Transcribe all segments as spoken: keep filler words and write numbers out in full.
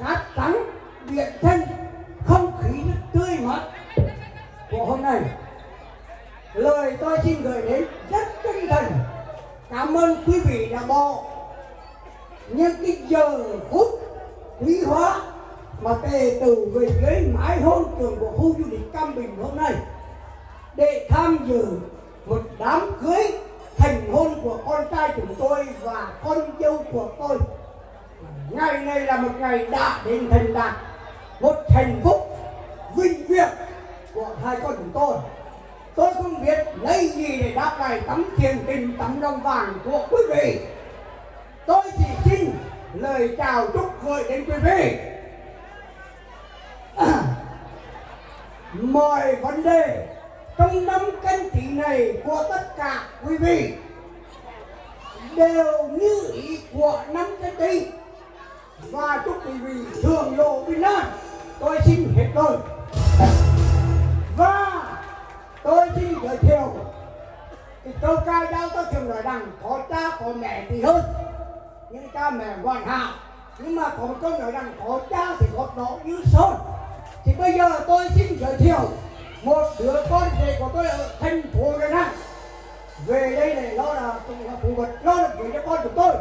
cát trắng, điện chân, không khí rất tươi mát của hôm nay. Lời tôi xin gửi đến rất chân thành cảm ơn quý vị đã bỏ những cái giờ phút quý hóa mà tề từ về dưới mái hôn trường của khu du lịch Cam Bình hôm nay để tham dự một đám cưới thành hôn của con trai chúng tôi và con dâu của tôi. Ngày này là một ngày đã đến thành đạt, một hạnh phúc vinh viễn của hai con chúng tôi. Tôi không biết lấy gì để đáp lại tấm thiền tình, tấm lòng vàng của quý vị. Tôi chỉ xin lời chào chúc gửi đến quý vị. À, mọi vấn đề trong năm canh tí này của tất cả quý vị đều như ý của năm canh tí, và chúc quý vị thường lộ bình an. Tôi xin hết lời và tôi xin giới thiệu cái câu ca dao. Tôi thường nói rằng có cha có mẹ thì hơn, nhưng cha mẹ hoàn hảo, nhưng mà có một câu nói rằng có cha thì gót đó như sơn. Thì bây giờ tôi xin giới thiệu một đứa con rể của tôi ở thành phố Đà Nẵng về đây để lo là phụ vật, lo là gửi cho con của tôi.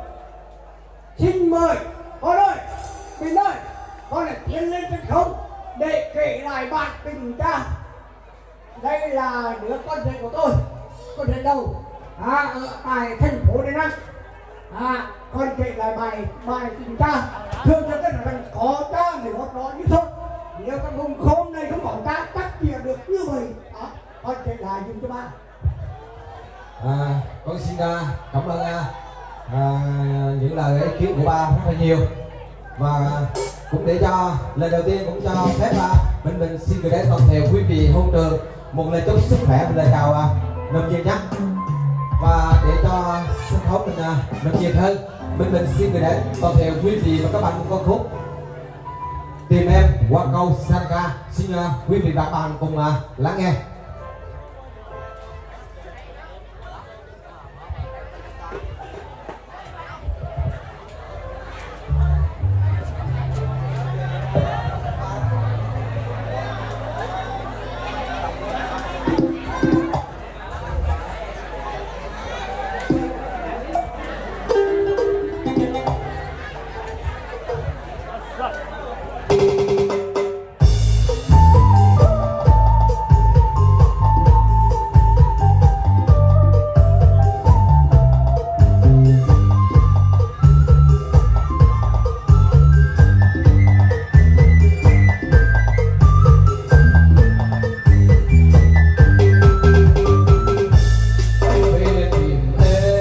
Xin mời con ơi, Bình ơi, con lại tiến lên sân khấu để kể lại bạn tình cha. Đây là đứa con rể của tôi, con rể đầu à, ở tại thành phố Đà Nẵng. À, con kể lại bài bài tình cha. Thường cho tất là có cha thì gót đó như thôi. Nếu con vùng khôn này không có cha chắc chìa được như vậy. Đó, con kể lại dùm cho ba. À, con xin uh, cảm ơn uh, uh, những lời ý kiến của ba rất là nhiều, và cũng để cho lời đầu tiên cũng cho phép uh, Bình Bình xin gửi đến toàn thể quý vị hôn trường một lời chúc sức khỏe và lời chào uh, nồng nhiệt nhé. Và để cho sân khấu mình uh, nồng nhiệt hơn, Bình Bình xin gửi đến toàn thể quý vị và các bạn một con khúc Tìm Em qua câu San Ca. Xin uh, quý vị và các bạn cùng uh, lắng nghe.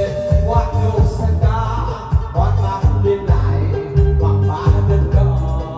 Hãy subscribe cho kênh Ghiền Mì Gõ để không bỏ lỡ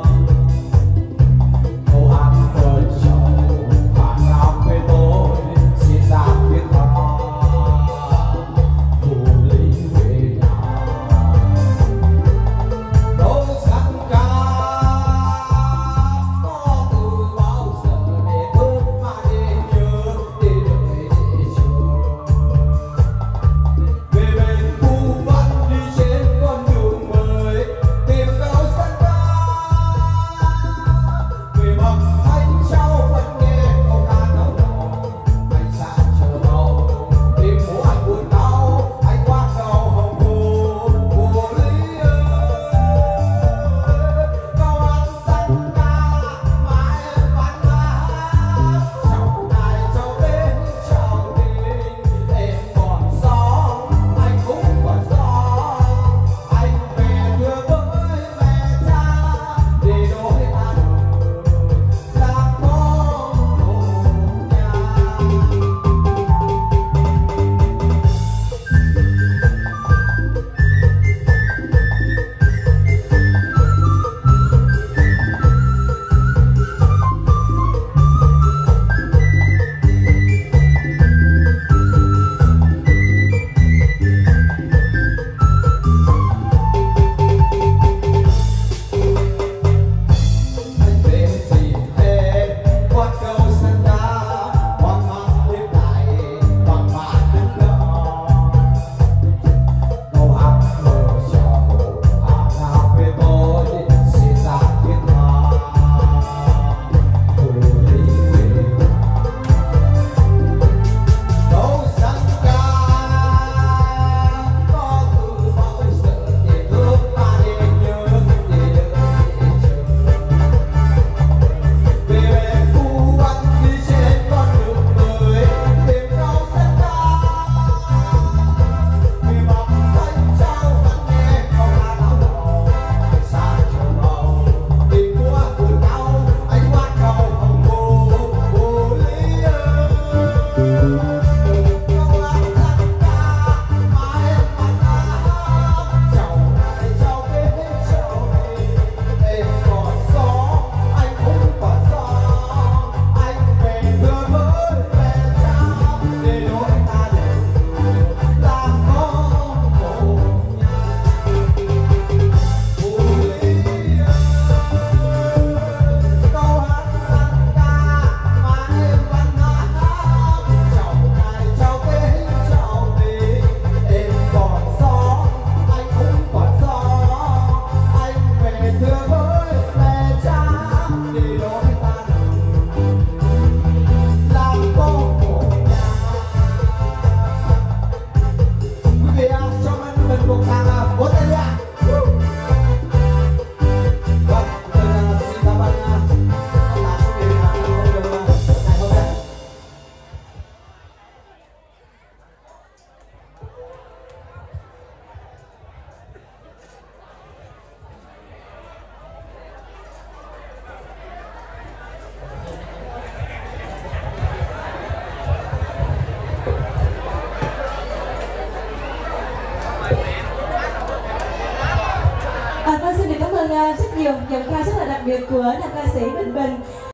thưa với mẹ cha để đôi ta làm con của nhà. Quý vị à, cho mình mình một tràng vỗ tay nha. Vâng, tôi xin cảm ơn tất cả quý vị đã theo dõi video ngày hôm nay. À, con xin được cảm ơn uh, rất nhiều giọng ca rất là đặc biệt của nam ca sĩ Bình Bình.